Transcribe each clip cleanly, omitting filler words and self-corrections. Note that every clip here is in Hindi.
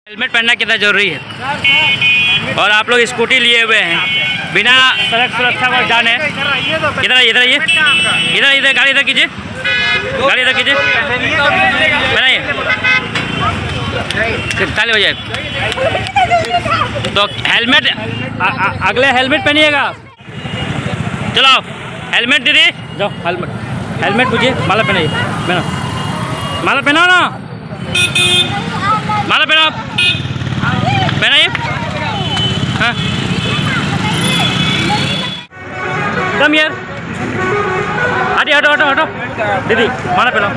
हेलमेट पहनना कितना जरूरी है। और आप लोग स्कूटी लिए हुए हैं बिना सड़क सुरक्षा को जाने। इधर इधर ये इधर इधर गाड़ी इधर कीजिए, गाड़ी इधर कीजिए, बनाइए ताली बजाए। तो हेलमेट अगले हेलमेट पहनिएगा। चलो हेलमेट दीदी जाओ, हेलमेट पूछिए। माला पहनाइए, माला पहनाओ ना, माला पहनाओ, पहनाइए। हाँ कम यार, हटिए, हटो हटो हटो। दीदी माला पहनाओ,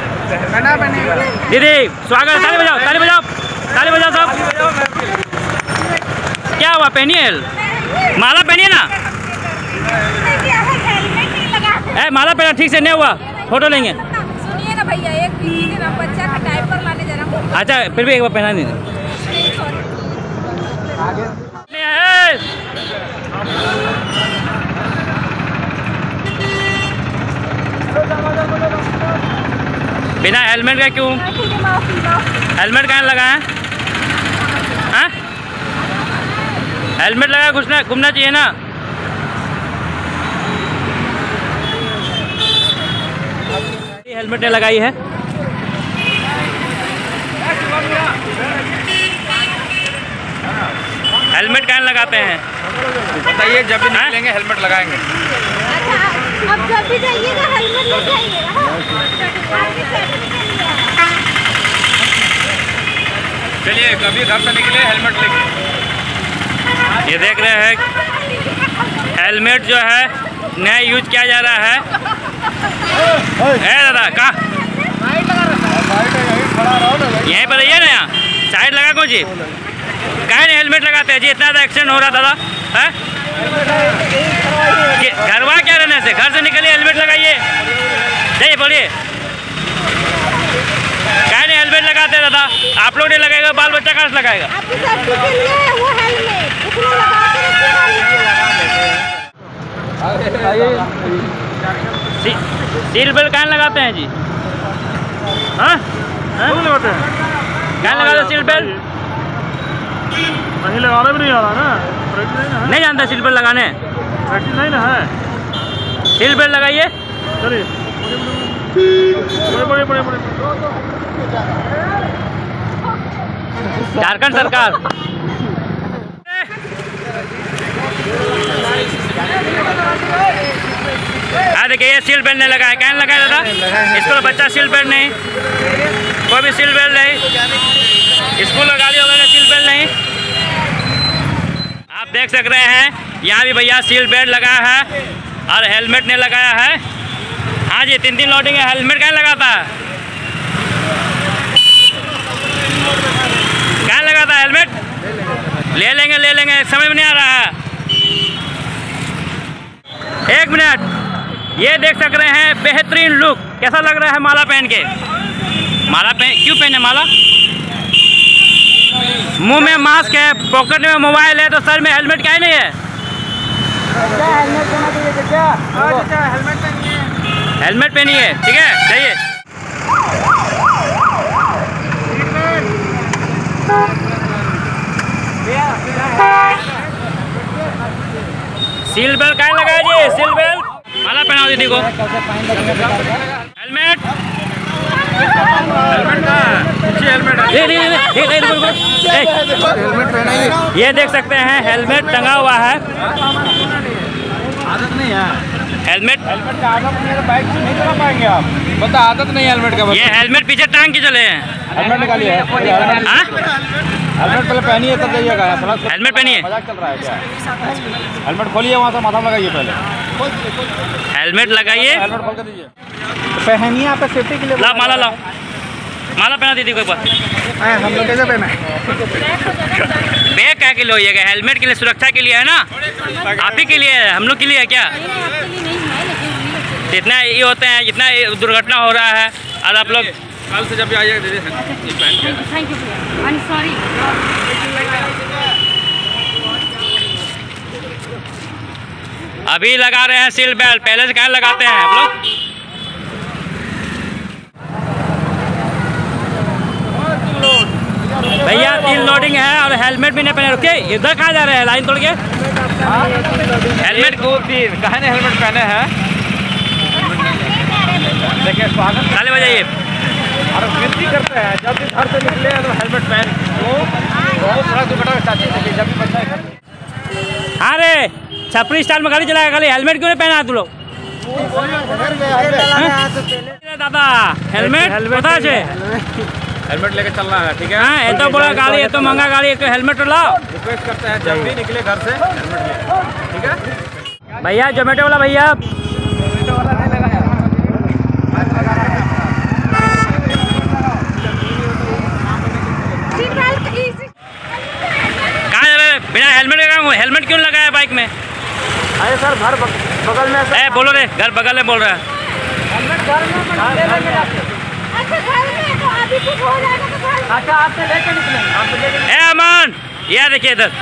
दीदी स्वागत। ताली बजाओ, ताली बजाओ, ताली बजाओ सब। क्या हुआ, पहनिए माला, पहनिए ना। माला पहना ठीक से नहीं हुआ, फोटो लेंगे। सुनिए ना भैया, एक बच्चा का डायपर लाने जा रहा हूँ। अच्छा फिर भी एक बार पहना दीजिए। बिना हेलमेट का क्यों? हेलमेट कहाँ लगाए? हाँ हेलमेट लगा घुसना घूमना चाहिए ना। हेलमेट ने लगाई है। हेलमेट कहाँ लगाते हैं बताइए? जब भी निकलेंगे हेलमेट लगाएंगे। अच्छा, अब जब भी जाइएगा हेलमेट लगाइएगा। चलिए कभी घर से निकले हेलमेट लेके। ये देख रहे हैं हेलमेट जो है नया यूज किया जा रहा है। दादा कहाँ यहीं पर रहिए ना, यहाँ साइड लगा को जी। कहीं नहीं हेलमेट लगाते हैं जी, इतना ज़्यादा एक्सीडेंट हो रहा दादा है। घरवा क्या रहने से, घर से निकलिए हेलमेट लगाइए। जाइए बोलिए, कहीं नहीं हेलमेट लगाते दादा। आप लोग नहीं लगाएगा, बाल बच्चा कहाँ से लगाएगा? सील बेल्ट कहाँ लगाते हैं जी? हाँ लगाते हैं, कहाँ लगाते सील बेल्ट? नहीं लगाने भी नहीं आ रहा ना, नहीं जानते सील बेल्ट लगाने? नहीं ना है। सील बेल्ट लगाइए। चलिए बड़े बड़े बड़े झारखंड सरकार। देखिए ये सील बेल्ट नहीं लगाया, क्या लगाया दादा? इसको तो बच्चा सील बेल्ट नहीं, कोई भी सील बेल्ट नहीं। स्कूल लगा दिया होगा सील बेल्ट नहीं। आप देख सक रहे हैं यहाँ भी भैया सील बेल्ट लगाया है और हेलमेट नहीं लगाया है। हाँ जी, तीन लोडिंग है, हेलमेट क्या लगाता है? क्या लगाता है हेलमेट? ले लेंगे, समझ में नहीं आ रहा है। एक मिनट, ये देख सक रहे हैं बेहतरीन लुक कैसा लग रहा है माला पहन के। माला क्यों पहने माला? मुंह में मास्क है, पॉकेट में मोबाइल है, तो सर में हेलमेट क्या ही नहीं है? हेलमेट पहनिए, ठीक है जाइए। सील बेल्ट क्या लगाया जी? सील बेल्ट माला पहनाओ दीदी को। हेलमेट ये देख सकते हैं हेलमेट टंगा हुआ है। आदत नहीं है हेलमेट का, आदत नहीं है, बाइक नहीं चला पाएंगे आप। बता आदत नहीं है हेलमेट का। ये हेलमेट पीछे टांग के चले हैं। हेलमेट निकालिए, हेलमेट पहले पहनिए तब जाइएगा। हेलमेट पहनिए, मजाक चल रहा है क्या? हेलमेट खोलिए, वहाँ से माथा लगाइए पहले। हेलमेट लगाइए, हेलमेट खोल कर दीजिए, पहनिए आप सेफ्टी के लिए। लाओ माला, लाओ माला पहना दीदी को एक बार। हम लोग कैसे पहना? बैग क्या के लिए होइएगा? हेलमेट के लिए, सुरक्षा के लिए है ना, आप ही के लिए है, हम लोग के लिए है क्या? जितना ये होते हैं, जितना दुर्घटना हो रहा है, और आप लोग कल से जब भी आइएगा दीदी। अभी लगा रहे हैं सील बेल्ट, पहले से क्या लगाते हैं आप लोग? भैया 3 लोडिंग है और हेलमेट भी नहीं पहने। रुके, इधर कहाँ जा रहे हैं लाइन तोड़ के? हेलमेट 2-3 कहने हेलमेट पहने हैं। देखिए स्वागत ताली बजाइए। और विनती करते हैं जब भी घर से निकले तो हेलमेट पहन बहुत सड़क दुर्घटना के साथ देखिए जब भी बच्चा हाँ रे, छपरी स्टाइल में गाड़ी चलाएगा, खाली हेलमेट क्यों नहीं पहना तू लोग? दादा हेलमेट पता है? हेलमेट लेके चलना है, ठीक है? हाँ, ये तो बड़ा गाड़ी, ये तो महंगा गाड़ी, एक हेलमेट लाओ। रिक्वेस्ट करते हैं जब भी निकले घर से हेलमेट ले, ठीक है? भैया जोमेटो वाला भैया कहाँ जा रहे हैं? बिना हेलमेट का हेलमेट क्यों लगाया बाइक में? अरे सर घर बगल में ए बोलो रे, घर बगल में बोल रहा है। अच्छा आपसे लेके निकलेंगे। ए अमन, ये देखिए इधर।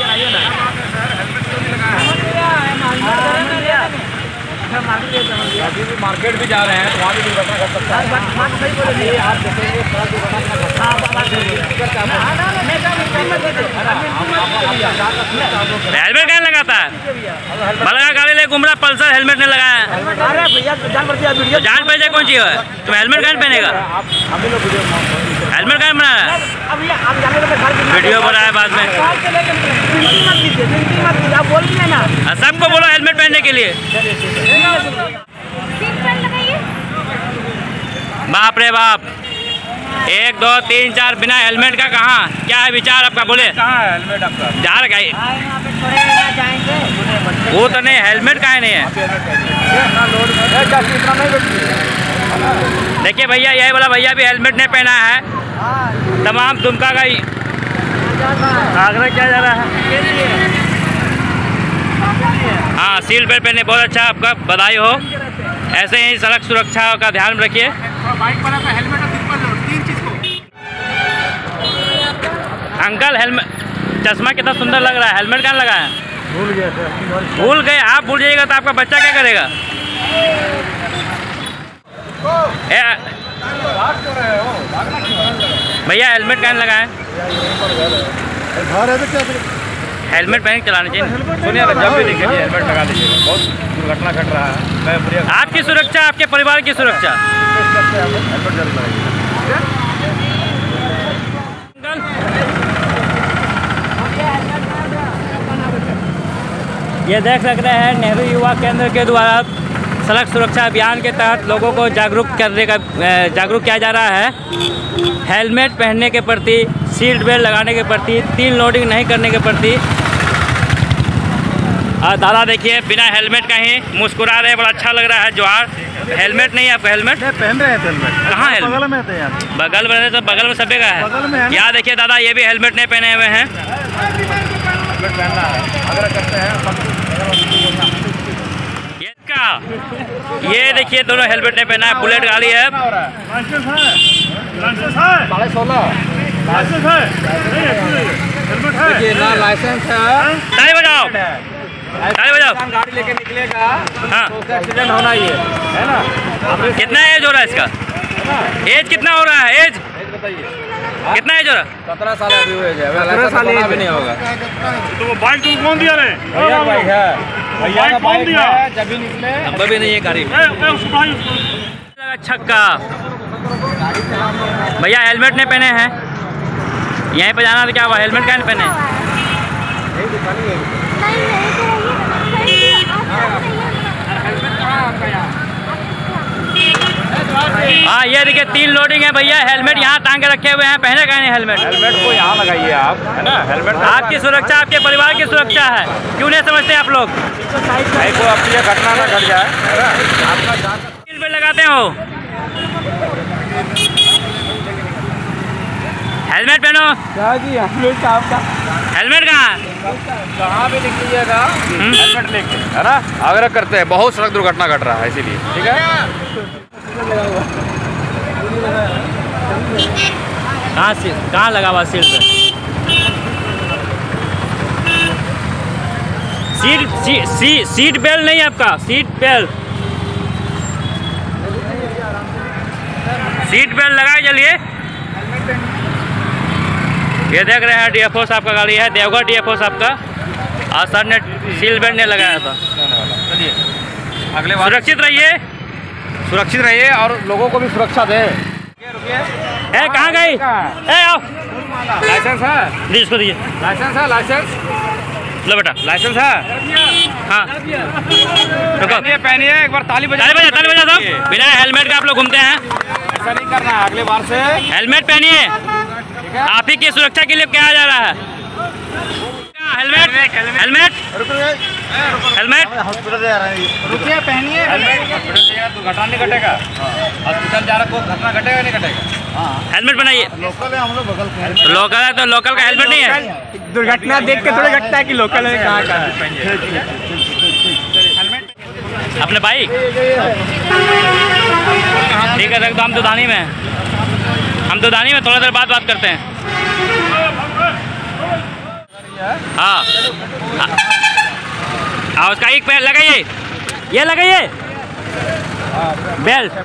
अभी भी मार्केट भी जा रहे हैं तो वहाँ भी दुर्घटना घट सकता है। आप देखेंगे हेलमेट क्या लगाता है? बड़ा गाड़ी ले घूम रहा, पल्सर हेलमेट नहीं लगाया। अरे भैया जान पड़ती है तो जान पहचान कौन सी है? तुम हेलमेट कहाँ पहनेगा? हेलमेट कहाँ बना रहा है? वीडियो बना है बाद में। सबको बोलो हेलमेट पहनने के लिए। बाप रे बाप, 1 2 3 4 बिना हेलमेट का कहाँ? क्या है विचार आपका? बोले कहाँ है हेलमेट आपका? जा रहा है वो तो नहीं, हेलमेट का नहीं है। देखिए भैया, यही वाला भैया भी हेलमेट नहीं पहना है। तमाम दुमका का ही आगरा क्या जा रहा है। हाँ, सीट बेल्ट पहने, बहुत अच्छा, आपका बधाई हो। ऐसे ही सड़क सुरक्षा का ध्यान रखिए। बाइक वाला का हेलमेट और तीन चीज को। अंकल हेलमेट, चश्मा कितना सुंदर लग रहा है, हेलमेट कहाँ लगा है? भूल गया सर। भूल गए आप? भूल जाइएगा तो आपका बच्चा क्या करेगा? भैया हेलमेट कहाँ लगा है? हेलमेट पहन के चलाना चाहिए। सुनिए ना, जब भी दिखे हेलमेट लगा लीजिए, बहुत दुर्घटना घट रहा है। आपकी सुरक्षा, आपके परिवार की सुरक्षा। हेलमेट जरूर लगाइए। ये देख सकते हैं नेहरू युवा केंद्र के द्वारा सड़क सुरक्षा अभियान के तहत लोगों को जागरूक किया जा रहा है। हेलमेट पहनने के प्रति, सीट बेल्ट लगाने के प्रति, 3 लोडिंग नहीं करने के प्रति। और दादा देखिए बिना हेलमेट का ही मुस्कुरा रहे, बड़ा अच्छा लग रहा है। जोहार। हेलमेट नहीं है आपका? हेलमेट पहन रहे हैं हेलमेट। कहाँ है? बगल में थे यार। बगल में तो बगल में सभी का है। यहाँ देखिए दादा, ये भी हेलमेट नहीं पहने हुए हैं। हेलमेट पहनना है, आग्रह करते हैं। ये देखिए दोनों हेलमेट नहीं पहना है। बुलेट गाड़ी है। लाइसेंस है? लाइसेंस है? 16.5 लाइसेंस है? हेलमेट है? देखिए ना, लाइसेंस है। ताली बजाओ, ताली बजाओ। गाड़ी लेके निकलेगा हाँ, तो उसका एक्सीडेंट होना ही है ना? कितना एज हो रहा है इसका? एज कितना हो रहा है? एज बताइए। कितना एज हो रहा है? 17 साल अभी हुए है। 17 साल भी नहीं होगा। तो वो बाइक तुम कौन दिया रे? भैया बाइक है, भैया का बाइक दिया? है। जब भी निकले नंबर भी नहीं है गाड़ी में। उसको भाई लगा छक्का। भैया हेलमेट नहीं पहने हैं, यहीं पे जाना था क्या हुआ? हेलमेट क्या नहीं पहने? हाँ, ये देखिए 3 लोडिंग है भैया। हेलमेट यहाँ टांग के रखे हुए हैं, पहने कहीं नहीं हेलमेट। हेलमेट को यहाँ लगाइए आप, है ना? हेलमेट आपकी सुरक्षा, आपके परिवार की सुरक्षा है। क्यों नहीं समझते आप लोग? भाई को अपनी घटना ना घट जाए, है ना? आपका जान सीट बेल्ट लगाते हो, हेलमेट पहनो। क्या जी, हेलमेट आपका हेलमेट कहाँ? कहाँ भी निकलिएगा हेलमेट लेके, है ना? आग्रह करते हैं, बहुत सड़क दुर्घटना घट रहा है इसीलिए, ठीक है? कहाँ लगा हुआ सीट पे? सीट बेल्ट नहीं है आपका? सीट बेल्ट लगाए चलिए। ये देख रहे हैं डीएफओ साहब का गाड़ी है, देवघर डीएफओ साहब का। आज सर ने सील बेल्ट नहीं लगाया था। चलिए अगले बार सुरक्षित रहिए और लोगों को भी सुरक्षा दें। रुकिए ए कहाँ गई? ए आओ, लाइसेंस है? दी इसको दीजिए। लाइसेंस है? लाइसेंस लो बेटा, लाइसेंस है? हाँ रुको, पहनिए एक बार ताली बजा साहब। बिना हेलमेट का आप लोग घूमते हैं, ऐसा नहीं करना है। अगले बार से हेलमेट पहनिए। आप ही की सुरक्षा के लिए क्या जा रहा है? हेलमेट हेलमेट हॉस्पिटल जा रहा है। रुकिए पहनिए दुर्घटना नहीं घटेगा। हॉस्पिटल जा रहा कोई घटना घटेगा नहीं घटेगा। हेलमेट बनाइए। लोकल है, हम लोग बगल के लोकल है तो लोकल का हेलमेट नहीं है। दुर्घटना देख के थोड़ा घटता है कि लोकल है कहाँ का। अपने बाइक ठीक है सर, तो हम दुधानी में थोड़ा देर बाद बात करते हैं। हाँ उसका एक पैर लगाइए, ये लगाइए बेल्ट।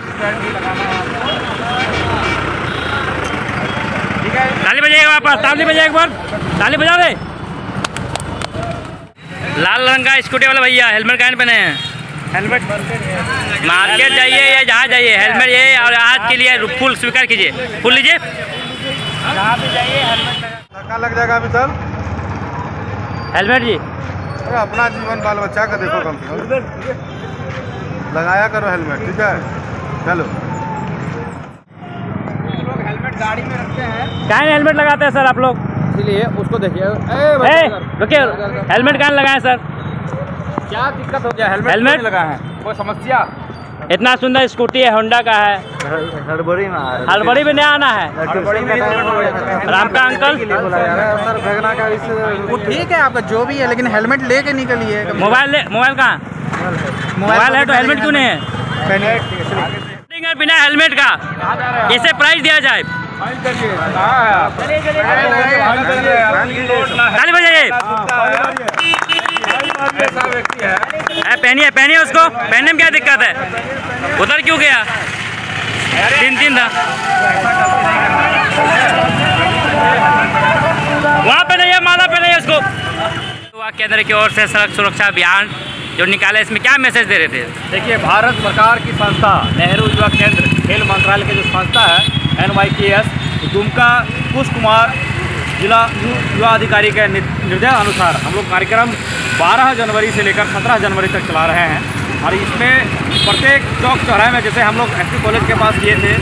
ताली बजाइएगा वापस, ताली बजाइए एक बार, ताली बजा दे। लाल रंग का स्कूटी वाला भैया हेलमेट काहे पहने हैं? हेलमेट मार्केट जाइए या जहाँ जाइए हेलमेट ये, और आज के लिए फुल स्वीकार कीजिए, फुल लीजिए। कहाँ पे जाइए हेलमेट लग जाएगा अभी सर। हेलमेट जी अपना जीवन बाल बच्चा का देखो, कम से कम लगाया करो हेलमेट, ठीक है? चलो लोग हेलमेट गाड़ी में रखते हैं, कहाँ हेलमेट लगाते हैं सर आप लोग? इसलिए उसको देखिए। रुकिए, हेलमेट कहाँ लगाए सर? क्या दिक्कत हो गया? हेलमेट लगा है, कोई समस्या? इतना सुंदर स्कूटी है, होंडा का है, हड़बड़ी में नहीं आना है। राम का अंकल वो ठीक है आपका जो भी है, लेकिन हेलमेट लेके निकलिए। मोबाइल कहाँ? मोबाइल है तो हेलमेट क्यों नहीं है? बिना हेलमेट का कैसे प्राइस दिया जाए? ताली बजाइए। पहनिए उसको, पहनने में क्या दिक्कत है? उधर क्यों गया? 3 था वहाँ पे नहीं है, माला पे नहीं है उसको। युवा केंद्र की ओर से सड़क सुरक्षा अभियान जो निकाले, इसमें क्या मैसेज दे रहे थे? देखिए, भारत सरकार की संस्था नेहरू युवा केंद्र खेल मंत्रालय की जो संस्था है NYKS, दुमका कुश कुमार जिला युवा अधिकारी के निर्देश अनुसार हम लोग कार्यक्रम 12 जनवरी से लेकर 17 जनवरी तक चला रहे हैं। और इसमें प्रत्येक चौक चौराहे में, जैसे हम लोग SP कॉलेज के पास किए थे,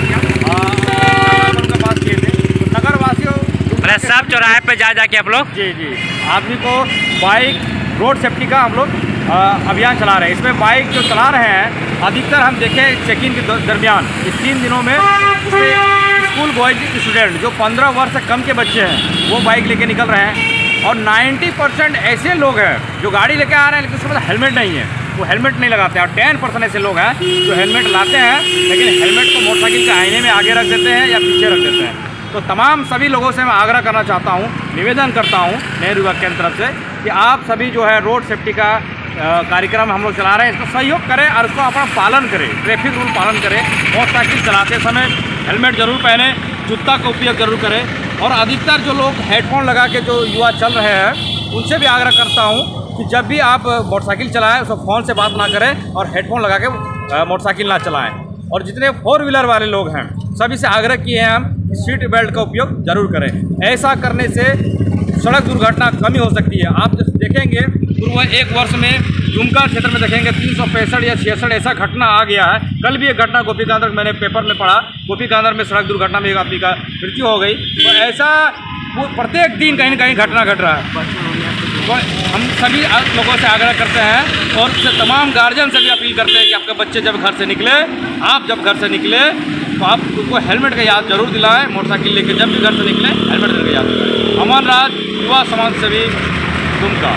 के पास किए थे, तो नगर वासियों सब चौराहे पे जा के आप लोग जी आदमी को बाइक रोड सेफ्टी का हम लोग अभियान चला रहे हैं। इसमें बाइक जो चला रहे हैं, अधिकतर हम देखें चेकिंग के दरमियान इस 3 दिनों में स्कूल बॉयज स्टूडेंट जो 15 वर्ष से कम के बच्चे हैं वो बाइक लेके निकल रहे हैं। और 90% ऐसे लोग हैं जो गाड़ी लेके आ रहे हैं लेकिन उसके पास हेलमेट नहीं है, वो हेलमेट नहीं लगाते हैं। और 10% ऐसे लोग हैं जो हेलमेट लाते हैं लेकिन हेलमेट को मोटरसाइकिल के आईने में आगे रख देते हैं या पीछे रख देते हैं। तो तमाम सभी लोगों से मैं आग्रह करना चाहता हूँ, निवेदन करता हूँ नेहरू युवा केंद्र तरफ से कि आप सभी जो है रोड सेफ्टी का कार्यक्रम हम लोग चला रहे हैं, इसको सहयोग करें और इसको अपना पालन करें, ट्रैफिक रूल पालन करें। मोटरसाइकिल चलाते समय हेलमेट जरूर पहने, जूता का उपयोग जरूर करें। और अधिकतर जो लोग हेडफोन लगा के जो युवा चल रहे हैं उनसे भी आग्रह करता हूँ कि जब भी आप मोटरसाइकिल चलाएं उसको फ़ोन से बात ना करें और हेडफोन लगा के मोटरसाइकिल ना चलाएं। और जितने 4 व्हीलर वाले लोग हैं सभी से आग्रह किए हैं हम सीट बेल्ट का उपयोग जरूर करें। ऐसा करने से सड़क दुर्घटना कमी हो सकती है। आप देखेंगे पूर्व 1 वर्ष में दुमका क्षेत्र में देखेंगे 365 या 66 ऐसा घटना आ गया है। कल भी एक घटना गोपीकांदर मैंने पेपर में पढ़ा, गोपीकांदर में सड़क दुर्घटना में एक आदमी का मृत्यु हो गई। तो ऐसा प्रत्येक दिन कहीं न कहीं घटना घट रहा है। तो हम सभी लोगों से आग्रह करते हैं और तमाम गार्जियन से भी अपील करते हैं कि आपके बच्चे जब घर से निकले, आप जब घर से निकले तो आप उनको हेलमेट का याद जरूर दिलाएं। मोटरसाइकिल लेकर जब भी घर से निकले हेलमेट का याद दिलाएं। अमन राज, युवा समाज सेवी, दुमका।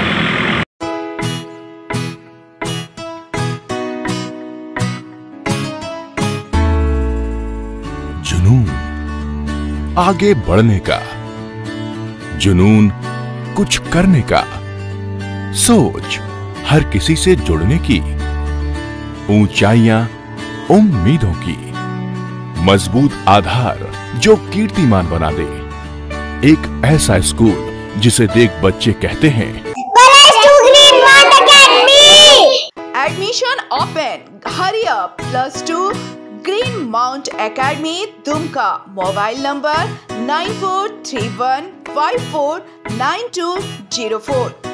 जुनून आगे बढ़ने का, जुनून कुछ करने का, सोच हर किसी से जुड़ने की, ऊंचाइयां उम्मीदों की, मजबूत आधार जो कीर्तिमान बना दे, एक ऐसा स्कूल जिसे देख बच्चे कहते हैं admission open, hurry up. +2 Green Mount Academy Dumka. Mobile number 9431549204।